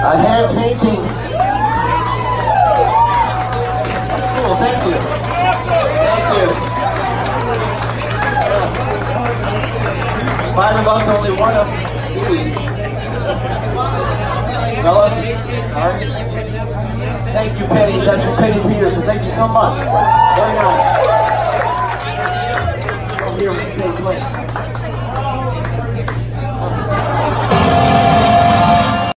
A hand painting. Cool, thank you. Thank you. 5 of us, only one of these. Fellas, all right. Thank you, Penny. That's from Penny Petersen. Thank you so much. Very nice.